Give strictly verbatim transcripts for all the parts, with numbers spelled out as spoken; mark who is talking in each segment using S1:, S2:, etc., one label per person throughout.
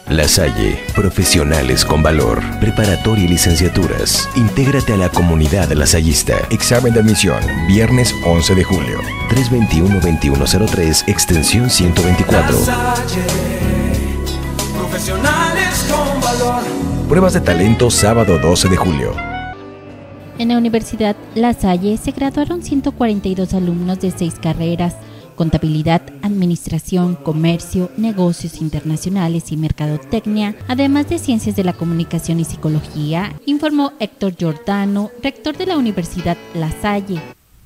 S1: La Salle, profesionales con valor, preparatoria y licenciaturas. Intégrate a la comunidad lasallista. Examen de admisión, viernes once de julio. tres veintiuno veintiuno cero tres, extensión ciento veinticuatro.
S2: La Salle, profesionales con valor.
S1: Pruebas de talento sábado doce de julio.
S3: En la Universidad La Salle se graduaron ciento cuarenta y dos alumnos de seis carreras: Contabilidad, Administración, Comercio, Negocios Internacionales y Mercadotecnia, además de Ciencias de la Comunicación y Psicología, informó Héctor Giordano, rector de la Universidad La Salle.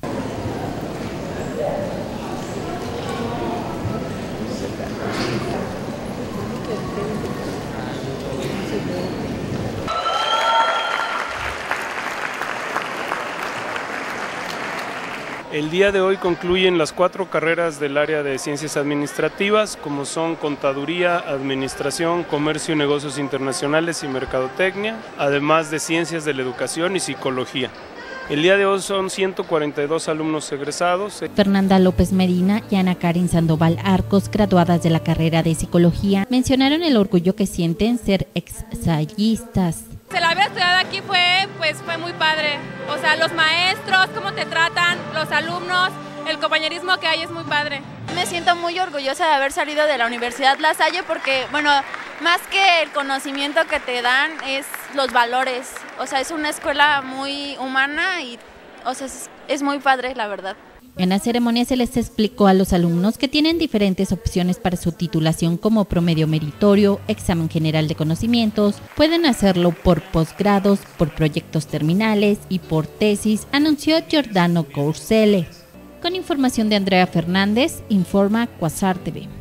S4: El día de hoy concluyen las cuatro carreras del área de Ciencias Administrativas, como son Contaduría, Administración, Comercio y Negocios Internacionales y Mercadotecnia, además de Ciencias de la Educación y Psicología. El día de hoy son ciento cuarenta y dos alumnos egresados.
S3: Fernanda López Medina y Ana Karen Sandoval Arcos, graduadas de la carrera de Psicología, mencionaron el orgullo que sienten ser exsallistas.
S5: El haber estudiado aquí fue, pues, fue muy padre. O sea, los maestros, cómo te tratan, los alumnos, el compañerismo que hay es muy padre.
S6: Me siento muy orgullosa de haber salido de la Universidad La Salle porque, bueno, más que el conocimiento que te dan es los valores. O sea, es una escuela muy humana y, o sea, es, es muy padre, la verdad.
S3: En la ceremonia se les explicó a los alumnos que tienen diferentes opciones para su titulación, como promedio meritorio, examen general de conocimientos. Pueden hacerlo por posgrados, por proyectos terminales y por tesis, anunció Giordano Courcelle. Con información de Andrea Fernández, informa Quasar T V.